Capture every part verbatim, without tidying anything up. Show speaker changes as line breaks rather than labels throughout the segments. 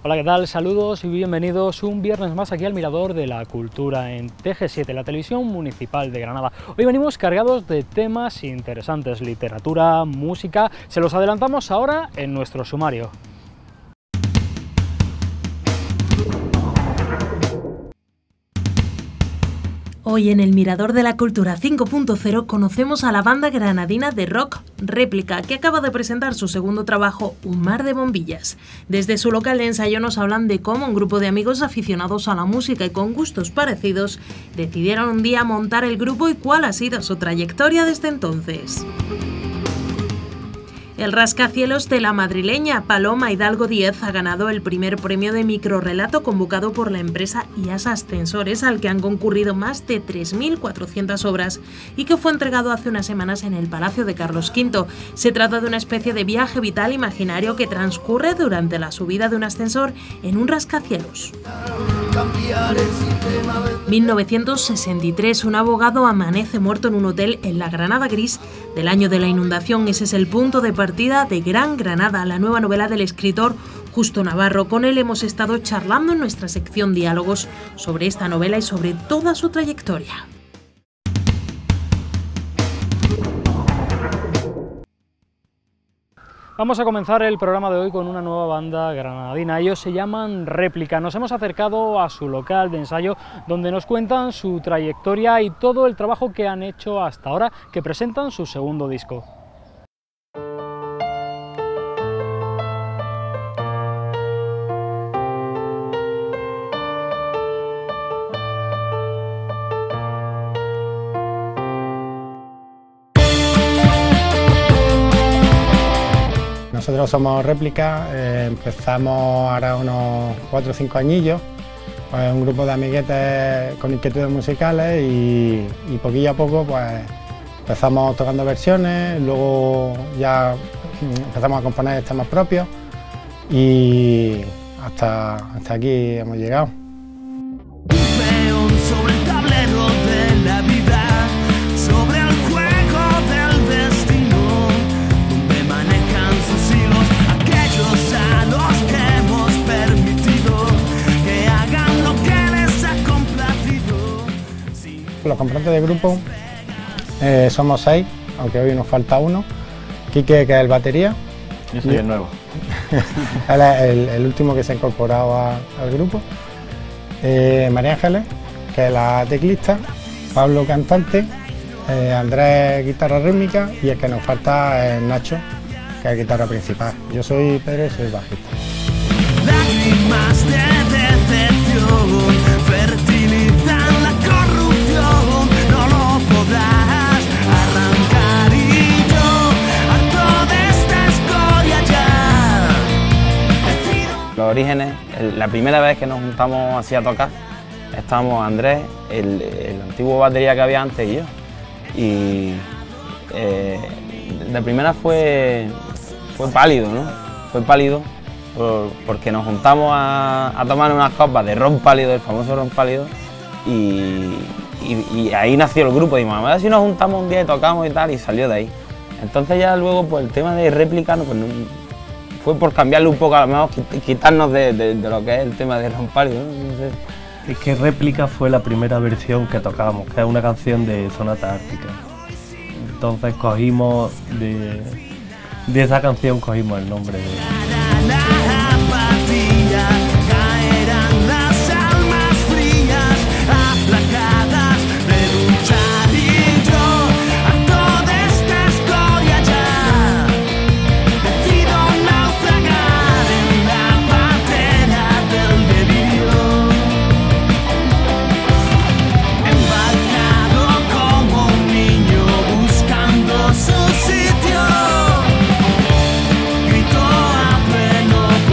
Hola, ¿qué tal? Saludos y bienvenidos un viernes más aquí al Mirador de la Cultura en T G siete, la televisión municipal de Granada. Hoy venimos cargados de temas interesantes, literatura, música. Se los adelantamos ahora en nuestro sumario.
Hoy en el Mirador de la Cultura cinco punto cero conocemos a la banda granadina de rock Réplica, que acaba de presentar su segundo trabajo, Un mar de bombillas. Desde su local de ensayo nos hablan de cómo un grupo de amigos aficionados a la música y con gustos parecidos decidieron un día montar el grupo y cuál ha sido su trayectoria desde entonces. El rascacielos de la madrileña Paloma Hidalgo Díez ha ganado el primer premio de microrrelato convocado por la empresa I A S Ascensores, al que han concurrido más de tres mil cuatrocientas obras y que fue entregado hace unas semanas en el Palacio de Carlos quinto. Se trata de una especie de viaje vital imaginario que transcurre durante la subida de un ascensor en un rascacielos. mil novecientos sesenta y tres, un abogado amanece muerto en un hotel en la Granada gris del año de la inundación. Ese es el punto de partida de Gran Granada, la nueva novela del escritor Justo Navarro. Con él hemos estado charlando en nuestra sección Diálogos sobre esta novela y sobre toda su trayectoria.
Vamos a comenzar el programa de hoy con una nueva banda granadina. Ellos se llaman Réplica. Nos hemos acercado a su local de ensayo donde nos cuentan su trayectoria y todo el trabajo que han hecho hasta ahora, que presentan su segundo disco.
Nosotros somos Réplica, eh, empezamos ahora unos cuatro o cinco añillos, pues un grupo de amiguetes con inquietudes musicales y, y poquillo a poco pues empezamos tocando versiones, luego ya empezamos a componer temas propios y hasta, hasta aquí hemos llegado. Los componentes del grupo eh, somos seis, aunque hoy nos falta uno. Quique, que es el batería.
Yo soy el nuevo.
Él es el, el último que se ha incorporado a, al grupo. Eh, María Ángeles, que es la teclista. Pablo, cantante. Eh, Andrés, guitarra rítmica. Y el que nos falta es Nacho, que es guitarra principal. Yo soy Pedro y soy bajista. Lágrimas de decepción fertilizan la corrupción, no lo podrás arrancar y yo harto de esta escoria ya.
Los orígenes, el, la primera vez que nos juntamos así a tocar, estábamos Andrés, el, el antiguo batería que había antes y yo. Y eh, de primera fue, fue pálido, ¿no? Fue pálido. Porque nos juntamos a, a tomar unas copas de ron pálido, el famoso ron pálido, y, y, y ahí nació el grupo. Dijimos, a ver si nos juntamos un día y tocamos y tal, y salió de ahí. Entonces ya luego pues el tema de Réplica no, pues, no, fue por cambiarle un poco, a lo mejor quitarnos de, de, de lo que es el tema de ron pálido, ¿no? No sé.
Es que Réplica fue la primera versión que tocamos, que es una canción de Sonata Ártica. Entonces cogimos de, de esa canción cogimos el nombre de...
Caerán las almas frías, aplacadas de luchar y yo harto de esta escoria ya. Decido naufragar en la patera del delirio, embarcado como un niño buscando su sitio. Grito a pleno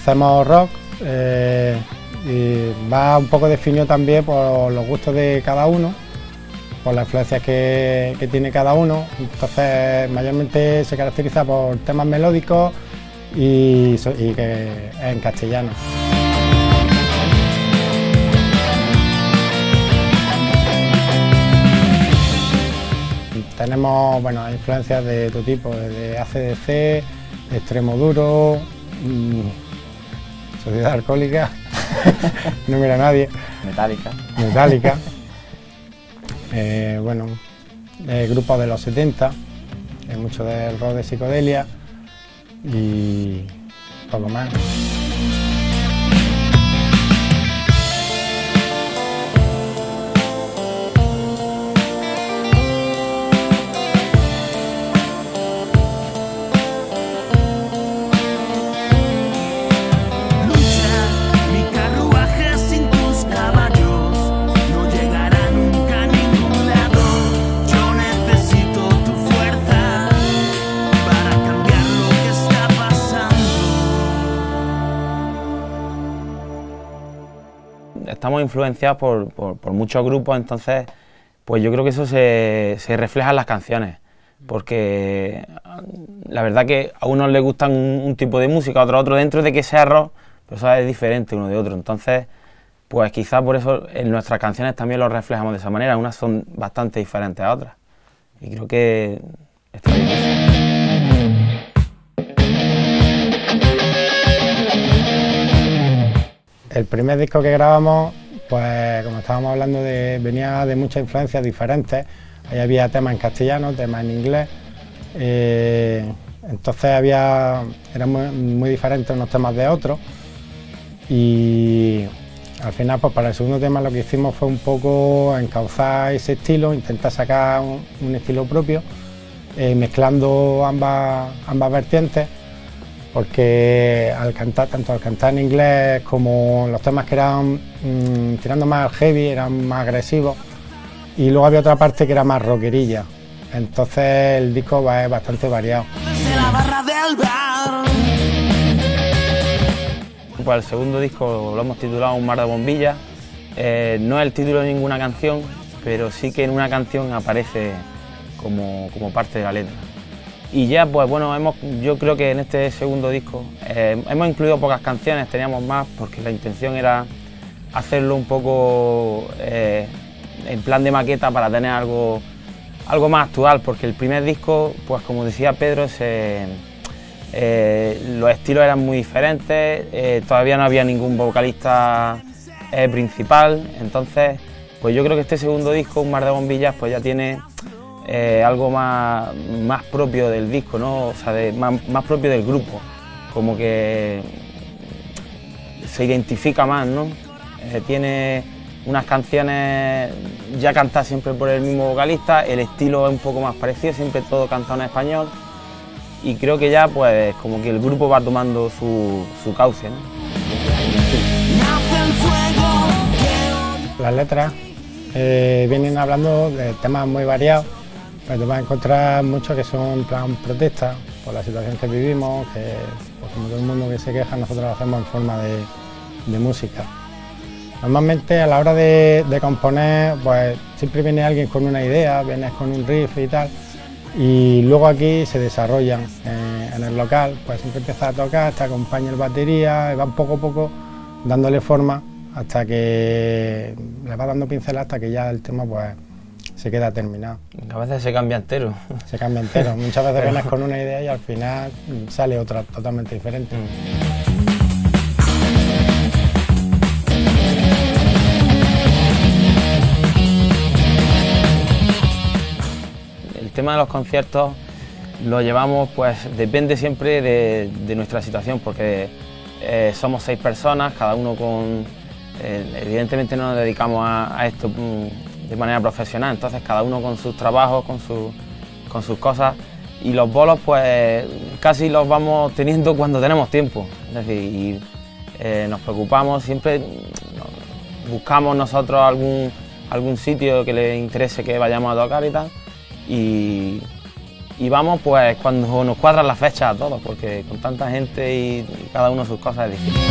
hacemos rock eh, y va un poco definido también por los gustos de cada uno, por las influencias que, que tiene cada uno. Entonces mayormente se caracteriza por temas melódicos y, y que es en castellano. Tenemos bueno, influencias de todo tipo, desde A C D C, Extremoduro, mmm, Sociedad Alcohólica, no mira a nadie,
Metallica.
Metallica, eh, bueno, eh, grupos de los setenta, eh, mucho del rock de psicodelia y poco más.
Estamos influenciados por, por, por muchos grupos, entonces pues yo creo que eso se, se refleja en las canciones, porque la verdad que a unos les gustan un, un tipo de música, a otros otro, dentro de que sea rock, pero eso es diferente uno de otro, entonces pues quizás por eso en nuestras canciones también lo reflejamos de esa manera, unas son bastante diferentes a otras, y creo que está bien.
El primer disco que grabamos, pues como estábamos hablando, de, venía de muchas influencias diferentes. Ahí había temas en castellano, temas en inglés. Eh, entonces había, eran muy, muy diferentes unos temas de otros. Y al final, pues para el segundo tema lo que hicimos fue un poco encauzar ese estilo, intentar sacar un, un estilo propio, eh, mezclando ambas, ambas vertientes. Porque al cantar, tanto al cantar en inglés como los temas que eran mmm, tirando más al heavy, eran más agresivos, y luego había otra parte que era más rockerilla, entonces el disco va, es bastante variado.
Pues el segundo disco lo hemos titulado Un mar de bombillas, eh, no es el título de ninguna canción, pero sí que en una canción aparece como, como parte de la letra. Y ya, pues bueno, hemos, yo creo que en este segundo disco eh, hemos incluido pocas canciones, teníamos más porque la intención era hacerlo un poco eh, en plan de maqueta para tener algo, algo más actual, porque el primer disco, pues como decía Pedro, se, eh, los estilos eran muy diferentes, eh, todavía no había ningún vocalista eh, principal, entonces pues yo creo que este segundo disco, Un mar de bombillas, pues ya tiene Eh, algo más, más propio del disco, ¿no? O sea, de, más, más propio del grupo, como que se identifica más, ¿no? Eh, tiene unas canciones ya cantadas siempre por el mismo vocalista, el estilo es un poco más parecido, siempre todo cantado en español, y creo que ya pues como que el grupo va tomando su, su cauce, ¿no?
Las letras eh, vienen hablando de temas muy variados. Pues te vas a encontrar muchos que son en plan protesta por la situación que vivimos, que pues como todo el mundo que se queja, nosotros lo hacemos en forma de, de música. Normalmente a la hora de, de componer, pues siempre viene alguien con una idea, vienes con un riff y tal, y luego aquí se desarrollan eh, en el local, pues siempre empiezas a tocar, te acompaña el batería, y van poco a poco dándole forma hasta que le vas dando pinceladas hasta que ya el tema pues se queda terminado.
A veces se cambia entero.
Se cambia entero. Muchas veces vienes con una idea y al final sale otra totalmente diferente.
El tema de los conciertos lo llevamos, pues depende siempre de, de nuestra situación, porque eh, somos seis personas, cada uno con... Eh, evidentemente no nos dedicamos a, a esto de manera profesional, entonces cada uno con sus trabajos, con, su, con sus cosas, y los bolos pues casi los vamos teniendo cuando tenemos tiempo, es decir, y, eh, nos preocupamos, siempre buscamos nosotros algún, algún sitio que les interese que vayamos a tocar y tal, y, y vamos pues cuando nos cuadran las fechas a todos, porque con tanta gente y, y cada uno sus cosas es difícil.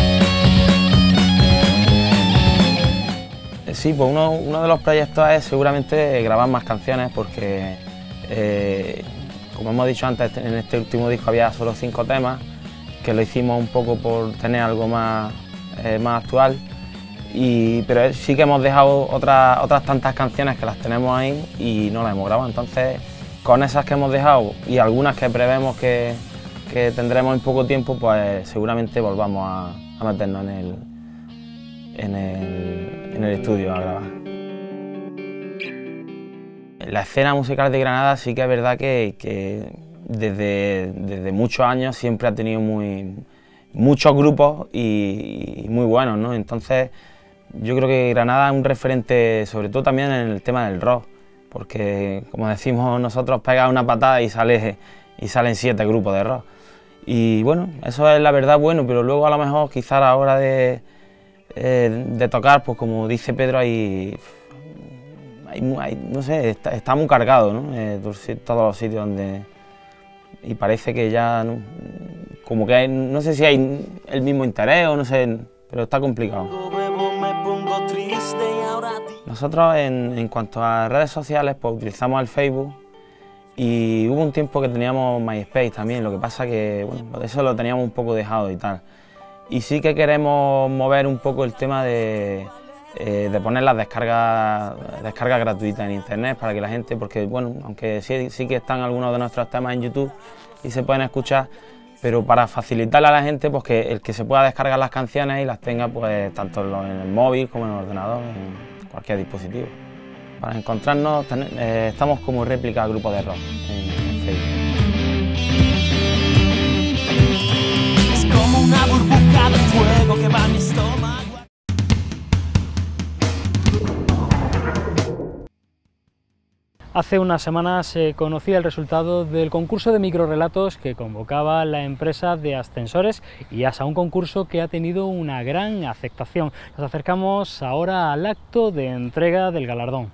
Sí, pues uno, uno de los proyectos es seguramente grabar más canciones, porque eh, como hemos dicho antes, en este último disco había solo cinco temas, que lo hicimos un poco por tener algo más, eh, más actual, y, pero sí que hemos dejado otras, otras tantas canciones que las tenemos ahí y no las hemos grabado. Entonces, con esas que hemos dejado y algunas que prevemos que, que tendremos en poco tiempo, pues seguramente volvamos a, a meternos en el, en, el, en el estudio a grabar. La escena musical de Granada sí que es verdad que, que desde, desde muchos años siempre ha tenido muy, muchos grupos y, y muy buenos, ¿no? Entonces yo creo que Granada es un referente, sobre todo también en el tema del rock, porque como decimos nosotros, pega una patada y, sale, y salen siete grupos de rock. Y bueno, eso es la verdad bueno, pero luego a lo mejor quizá a la hora de, eh, de tocar, pues como dice Pedro, hay, hay, hay no sé, está, está muy cargado, ¿no? Eh, todos los sitios donde... Y parece que ya, ¿no? Como que hay, no sé si hay el mismo interés o no sé, pero está complicado. Nosotros en, en cuanto a redes sociales, pues utilizamos el Facebook y hubo un tiempo que teníamos MySpace también, lo que pasa que, bueno, eso lo teníamos un poco dejado y tal. Y sí que queremos mover un poco el tema de, eh, de poner las descargas, descargas gratuitas en internet para que la gente, porque bueno, aunque sí, sí que están algunos de nuestros temas en YouTube y se pueden escuchar, pero para facilitarle a la gente, pues que el que se pueda descargar las canciones y las tenga pues tanto en el móvil como en el ordenador, en cualquier dispositivo. Para encontrarnos ten, eh, estamos como Réplica Grupo de Rock en, en Facebook.
Es como una burbuja de fuego que va a mi estómago.
Hace unas semanas se conocía el resultado del concurso de microrrelatos que convocaba la empresa de ascensores I A S A, un concurso que ha tenido una gran aceptación. Nos acercamos ahora al acto de entrega del galardón.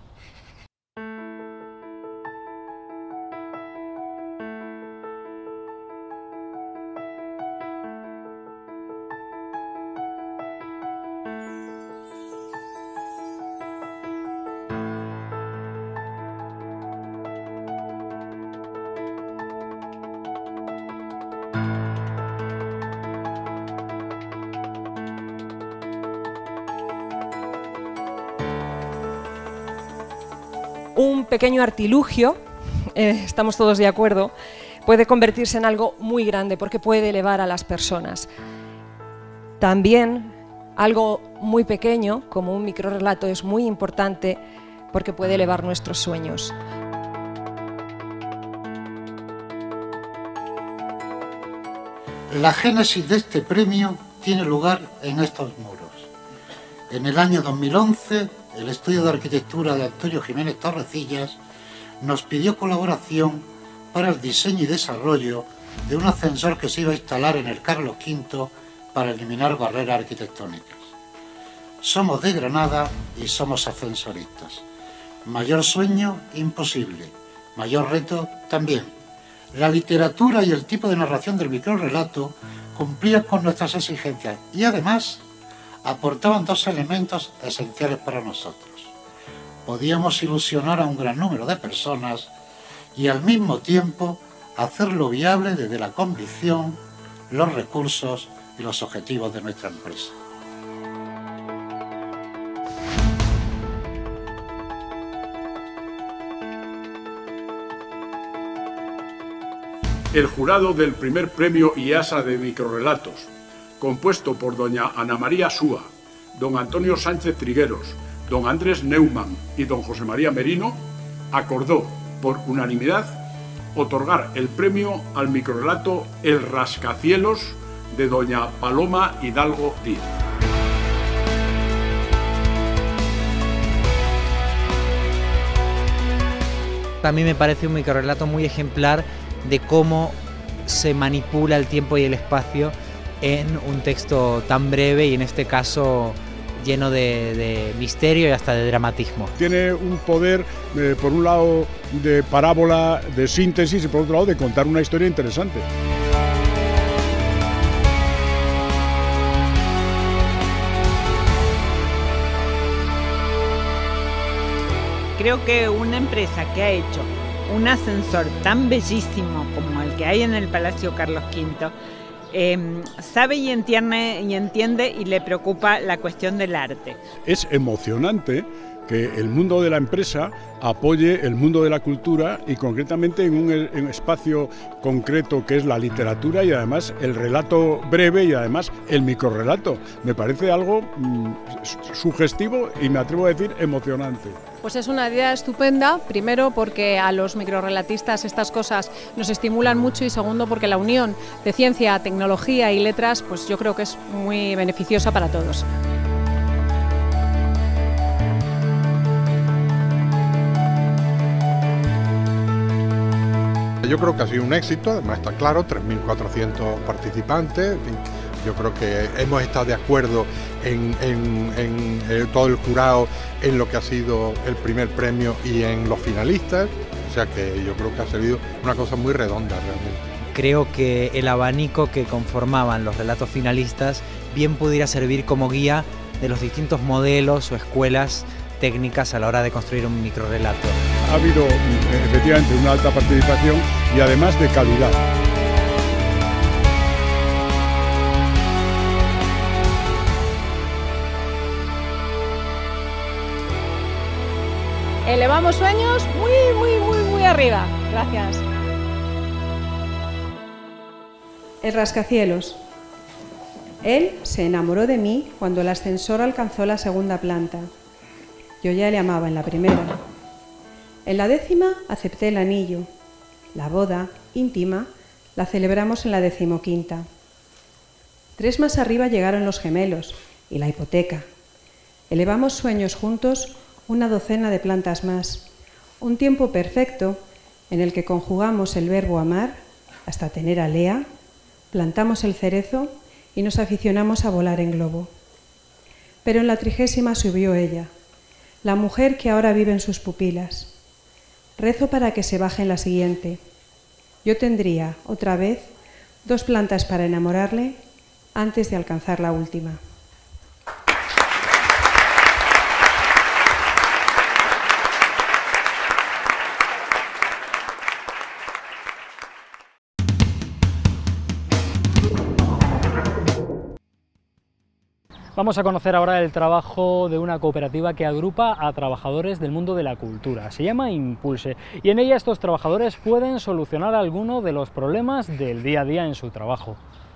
Un pequeño artilugio, eh, estamos todos de acuerdo, puede convertirse en algo muy grande porque puede elevar a las personas. También algo muy pequeño, como un microrrelato, es muy importante porque puede elevar nuestros sueños.
La génesis de este premio tiene lugar en estos muros. En el año dos mil once, el estudio de arquitectura de Antonio Jiménez Torrecillas nos pidió colaboración para el diseño y desarrollo de un ascensor que se iba a instalar en el Carlos quinto para eliminar barreras arquitectónicas. Somos de Granada y somos ascensoristas. Mayor sueño, imposible. Mayor reto, también. La literatura y el tipo de narración del microrrelato cumplían con nuestras exigencias y además aportaban dos elementos esenciales para nosotros. Podíamos ilusionar a un gran número de personas y al mismo tiempo hacerlo viable desde la convicción, los recursos y los objetivos de nuestra empresa.
El jurado del primer premio I A S A de microrrelatos, compuesto por doña Ana María Súa, don Antonio Sánchez Trigueros, don Andrés Neumann y don José María Merino, acordó por unanimidad otorgar el premio al microrrelato El rascacielos de doña Paloma Hidalgo Díez.
A mí me parece un microrrelato muy ejemplar de cómo se manipula el tiempo y el espacio en un texto tan breve y en este caso lleno de, de misterio y hasta de dramatismo.
Tiene un poder, eh, por un lado, de parábola, de síntesis y por otro lado de contar una historia interesante.
Creo que una empresa que ha hecho un ascensor tan bellísimo como el que hay en el Palacio Carlos quinto, eh, sabe y entiende, y entiende y le preocupa la cuestión del arte.
Es emocionante que el mundo de la empresa apoye el mundo de la cultura y concretamente en un, en un espacio concreto que es la literatura y además el relato breve y además el microrrelato. Me parece algo mmm, sugestivo y me atrevo a decir emocionante.
Pues es una idea estupenda, primero porque a los microrrelatistas estas cosas nos estimulan mucho y segundo porque la unión de ciencia, tecnología y letras pues yo creo que es muy beneficiosa para todos.
Yo creo que ha sido un éxito, además está claro, tres mil cuatrocientos participantes, en fin, yo creo que hemos estado de acuerdo en, en, en, en todo el jurado en lo que ha sido el primer premio y en los finalistas, o sea que yo creo que ha servido una cosa muy redonda realmente.
Creo que el abanico que conformaban los relatos finalistas bien pudiera servir como guía de los distintos modelos o escuelas técnicas a la hora de construir un microrrelato.
Ha habido efectivamente una alta participación y además de calidad.
Elevamos sueños muy, muy, muy, muy arriba. Gracias.
El rascacielos. Él se enamoró de mí cuando el ascensor alcanzó la segunda planta. Yo ya le amaba en la primera. En la décima acepté el anillo. La boda íntima la celebramos en la decimoquinta. Tres más arriba llegaron los gemelos y la hipoteca. Elevamos sueños juntos una docena de plantas más. Un tiempo perfecto en el que conjugamos el verbo amar hasta tener a Lea, plantamos el cerezo y nos aficionamos a volar en globo. Pero en la trigésima subió ella, la mujer que ahora vive en sus pupilas. Rezo para que se baje en la siguiente. Yo tendría, otra vez, dos plantas para enamorarle antes de alcanzar la última.
Vamos a conocer ahora el trabajo de una cooperativa que agrupa a trabajadores del mundo de la cultura. Se llama Impulse y en ella estos trabajadores pueden solucionar alguno de los problemas del día a día en su trabajo.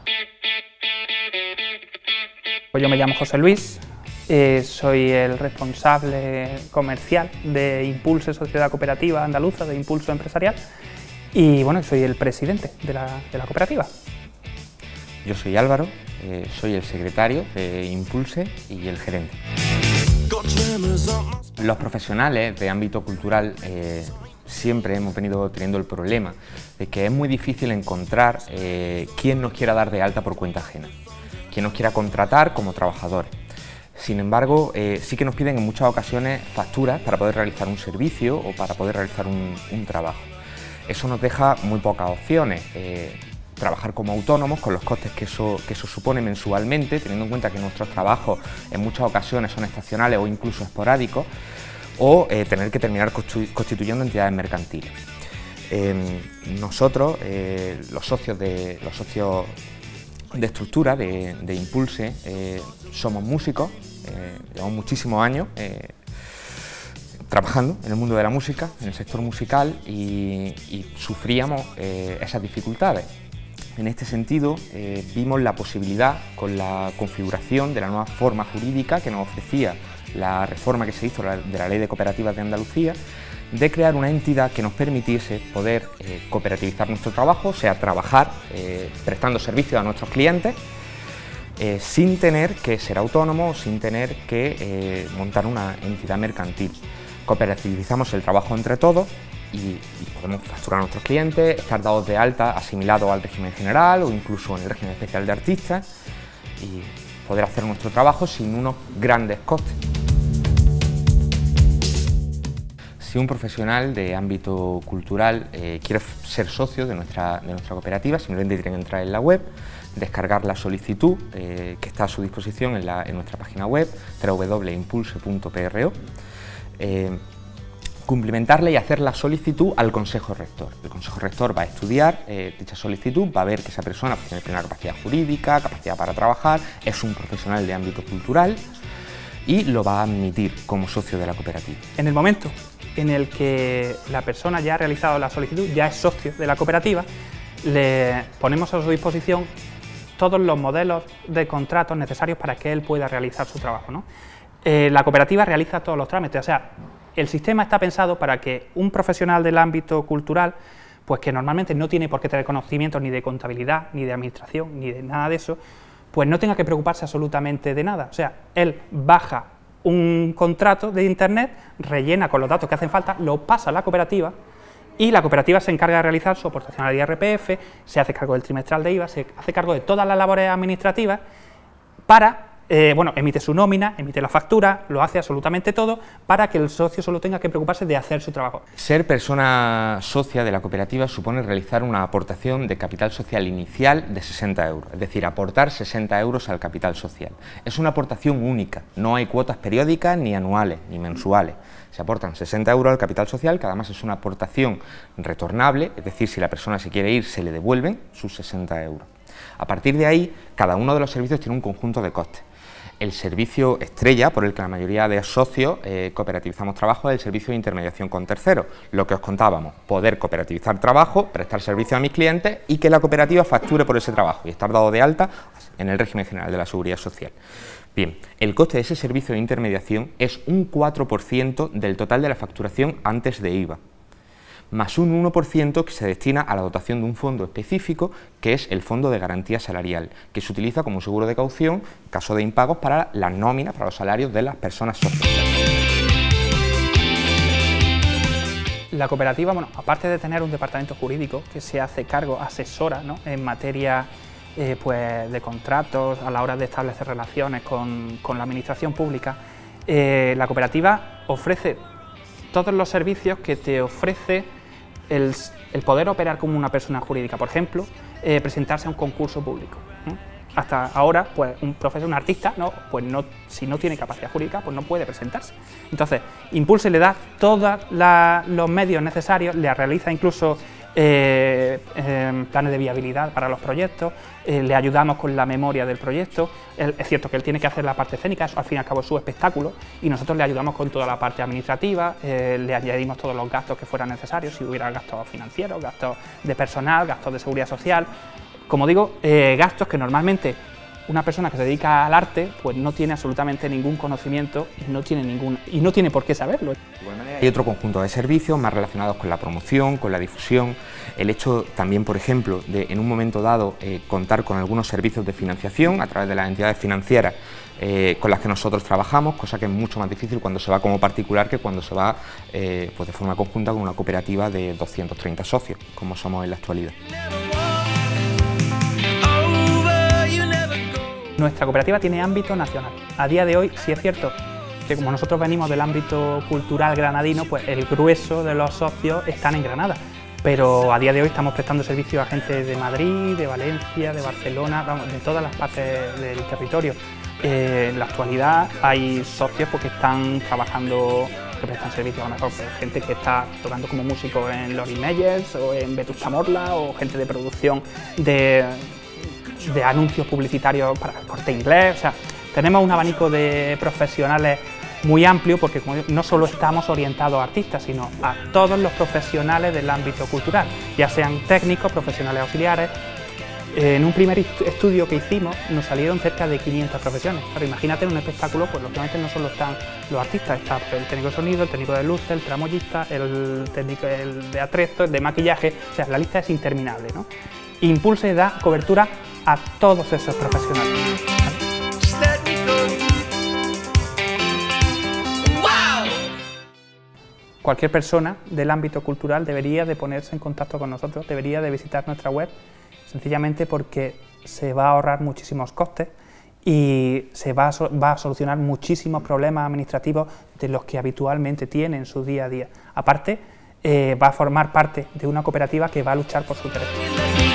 Pues yo me llamo José Luis, eh, soy el responsable comercial de Impulse, Sociedad Cooperativa Andaluza de Impulso Empresarial, y bueno, soy el presidente de la, de la cooperativa.
Yo soy Álvaro, eh, soy el secretario de Impulse y el gerente. Los profesionales de ámbito cultural eh, siempre hemos venido teniendo el problema de que es muy difícil encontrar eh, quien nos quiera dar de alta por cuenta ajena, quien nos quiera contratar como trabajadores. Sin embargo, eh, sí que nos piden en muchas ocasiones facturas para poder realizar un servicio o para poder realizar un, un trabajo. Eso nos deja muy pocas opciones. Eh, trabajar como autónomos con los costes que eso, que eso supone mensualmente, teniendo en cuenta que nuestros trabajos en muchas ocasiones son estacionales o incluso esporádicos, o eh, tener que terminar constituyendo entidades mercantiles. Eh, nosotros, eh, los socios de, los socios de estructura de, de Impulse, eh, somos músicos, eh, llevamos muchísimos años eh, trabajando en el mundo de la música, en el sector musical, y, y sufríamos eh, esas dificultades. En este sentido, eh, vimos la posibilidad, con la configuración de la nueva forma jurídica que nos ofrecía la reforma que se hizo de la Ley de Cooperativas de Andalucía, de crear una entidad que nos permitiese poder eh, cooperativizar nuestro trabajo, o sea, trabajar eh, prestando servicios a nuestros clientes, eh, sin tener que ser autónomos, sin tener que eh, montar una entidad mercantil. Cooperativizamos el trabajo entre todos y, y podemos facturar a nuestros clientes, estar dados de alta, asimilados al régimen general o incluso en el régimen especial de artistas, y poder hacer nuestro trabajo sin unos grandes costes. Si un profesional de ámbito cultural eh, quiere ser socio de nuestra, de nuestra cooperativa, simplemente tiene que entrar en la web, descargar la solicitud eh, que está a su disposición en, la, en nuestra página web, doble u doble u doble punto impulse punto p r o, eh, cumplimentarla y hacer la solicitud al Consejo Rector. El Consejo Rector va a estudiar eh, dicha solicitud, va a ver que esa persona pues, tiene plena capacidad jurídica, capacidad para trabajar, es un profesional de ámbito cultural y lo va a admitir como socio de la cooperativa.
En el momento en el que la persona ya ha realizado la solicitud, ya es socio de la cooperativa, le ponemos a su disposición todos los modelos de contratos necesarios para que él pueda realizar su trabajo, ¿no? Eh, la cooperativa realiza todos los trámites, o sea, el sistema está pensado para que un profesional del ámbito cultural, pues que normalmente no tiene por qué tener conocimientos ni de contabilidad, ni de administración, ni de nada de eso, pues no tenga que preocuparse absolutamente de nada. O sea, él baja un contrato de internet, rellena con los datos que hacen falta, lo pasa a la cooperativa y la cooperativa se encarga de realizar su aportación al I R P F, se hace cargo del trimestral de I V A, se hace cargo de todas las labores administrativas para, eh, bueno, emite su nómina, emite la factura, lo hace absolutamente todo para que el socio solo tenga que preocuparse de hacer su trabajo.
Ser persona socia de la cooperativa supone realizar una aportación de capital social inicial de sesenta euros, es decir, aportar sesenta euros al capital social. Es una aportación única, no hay cuotas periódicas, ni anuales, ni mensuales. Se aportan sesenta euros al capital social, que además es una aportación retornable, es decir, si la persona se quiere ir, se le devuelven sus sesenta euros. A partir de ahí, cada uno de los servicios tiene un conjunto de costes. El servicio estrella, por el que la mayoría de socios eh, cooperativizamos trabajo, es el servicio de intermediación con terceros, lo que os contábamos, poder cooperativizar trabajo, prestar servicio a mis clientes y que la cooperativa facture por ese trabajo y estar dado de alta en el régimen general de la Seguridad Social. Bien, el coste de ese servicio de intermediación es un cuatro por ciento del total de la facturación antes de I V A, más un uno por ciento que se destina a la dotación de un fondo específico, que es el Fondo de Garantía Salarial, que se utiliza como seguro de caución en caso de impagos para las nóminas, para los salarios de las personas socias.
La cooperativa, bueno, aparte de tener un departamento jurídico que se hace cargo, asesora, ¿no?, en materia eh, pues, de contratos, a la hora de establecer relaciones con, con la administración pública, eh, la cooperativa ofrece todos los servicios que te ofrece el, el poder operar como una persona jurídica. Por ejemplo, eh, presentarse a un concurso público, ¿no? Hasta ahora, pues un profesor, un artista, ¿no? Pues no, si no tiene capacidad jurídica, pues no puede presentarse. Entonces, Impulse le da todos los medios necesarios, le realiza incluso eh, eh, planes de viabilidad para los proyectos, eh, le ayudamos con la memoria del proyecto. Él, es cierto que él tiene que hacer la parte escénica, eso al fin y al cabo es su espectáculo, y nosotros le ayudamos con toda la parte administrativa, eh, le añadimos todos los gastos que fueran necesarios, si hubiera gastos financieros, gastos de personal, gastos de seguridad social. Como digo, eh, gastos que normalmente una persona que se dedica al arte pues no tiene absolutamente ningún conocimiento y no tiene, ningún, y no tiene por qué saberlo.
Hay otro conjunto de servicios más relacionados con la promoción, con la difusión, el hecho también, por ejemplo, de en un momento dado eh, contar con algunos servicios de financiación a través de las entidades financieras eh, con las que nosotros trabajamos, cosa que es mucho más difícil cuando se va como particular que cuando se va eh, pues de forma conjunta con una cooperativa de doscientos treinta socios, como somos en la actualidad.
Nuestra cooperativa tiene ámbito nacional. A día de hoy sí es cierto que como nosotros venimos del ámbito cultural granadino, pues el grueso de los socios están en Granada. Pero a día de hoy estamos prestando servicio a gente de Madrid, de Valencia, de Barcelona, vamos, de todas las partes del territorio. Eh, en la actualidad hay socios pues, que están trabajando, que prestan servicio a lo mejor pues, gente que está tocando como músico en Lori Meyers o en Vetusta Morla, o gente de producción de de anuncios publicitarios para el Corte Inglés. O sea, tenemos un abanico de profesionales muy amplio porque como digo, no solo estamos orientados a artistas, sino a todos los profesionales del ámbito cultural, ya sean técnicos, profesionales auxiliares. En un primer estudio que hicimos nos salieron cerca de quinientas profesiones. Pero imagínate en un espectáculo, pues lógicamente no solo están los artistas, está el técnico de sonido, el técnico de luces, el tramoyista, el técnico el de atrezo, el de maquillaje, o sea, la lista es interminable, ¿no? Impulse da cobertura a todos esos profesionales. Cualquier persona del ámbito cultural debería de ponerse en contacto con nosotros, debería de visitar nuestra web, sencillamente porque se va a ahorrar muchísimos costes y se va a, so va a solucionar muchísimos problemas administrativos de los que habitualmente tiene en su día a día. Aparte, eh, va a formar parte de una cooperativa que va a luchar por sus derechos.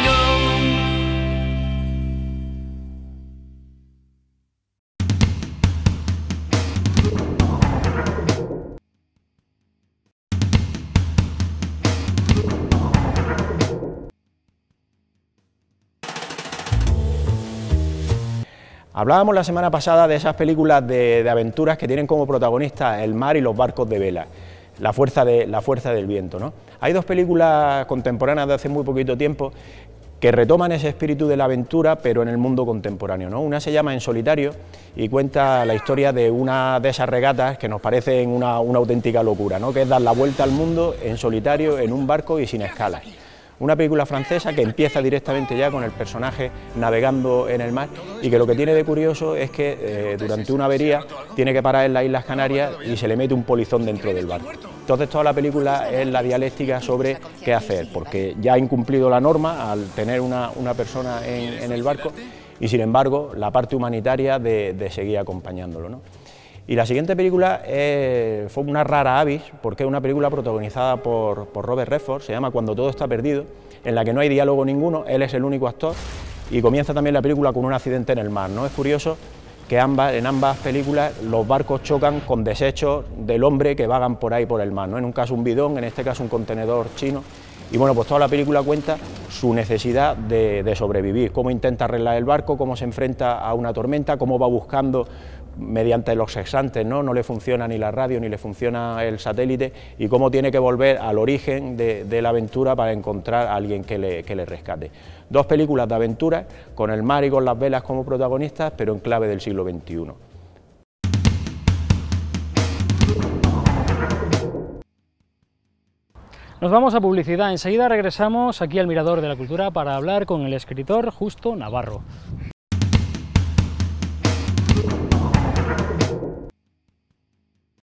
Hablábamos la semana pasada de esas películas de, de aventuras que tienen como protagonistas el mar y los barcos de vela, la fuerza, de, la fuerza del viento, ¿no? Hay dos películas contemporáneas de hace muy poquito tiempo que retoman ese espíritu de la aventura, pero en el mundo contemporáneo, ¿no? Una se llama En solitario y cuenta la historia de una de esas regatas que nos parecen una, una auténtica locura, ¿no? Que es dar la vuelta al mundo en solitario, en un barco y sin escalas. Una película francesa que empieza directamente ya con el personaje navegando en el mar y que lo que tiene de curioso es que eh, durante una avería tiene que parar en las Islas Canarias y se le mete un polizón dentro del barco. Entonces toda la película es la dialéctica sobre qué hacer, porque ya ha incumplido la norma al tener una, una persona en, en el barco y sin embargo la parte humanitaria de, de seguir acompañándolo, ¿no? Y la siguiente película eh, fue una rara avis, porque es una película protagonizada por, por Robert Redford, se llama Cuando todo está perdido, en la que no hay diálogo ninguno, él es el único actor, y comienza también la película con un accidente en el mar, ¿no? Es curioso que ambas, en ambas películas los barcos chocan con desechos del hombre que vagan por ahí por el mar, ¿no? En un caso un bidón, en este caso un contenedor chino, y bueno, pues toda la película cuenta su necesidad de, de sobrevivir, cómo intenta arreglar el barco, cómo se enfrenta a una tormenta, cómo va buscando mediante los sexantes, ¿no? No le funciona ni la radio ni le funciona el satélite y cómo tiene que volver al origen de, de la aventura para encontrar a alguien que le, que le rescate. Dos películas de aventura con el mar y con las velas como protagonistas, pero en clave del siglo veintiuno.
Nos vamos a publicidad, enseguida regresamos aquí al Mirador de la Cultura para hablar con el escritor Justo Navarro.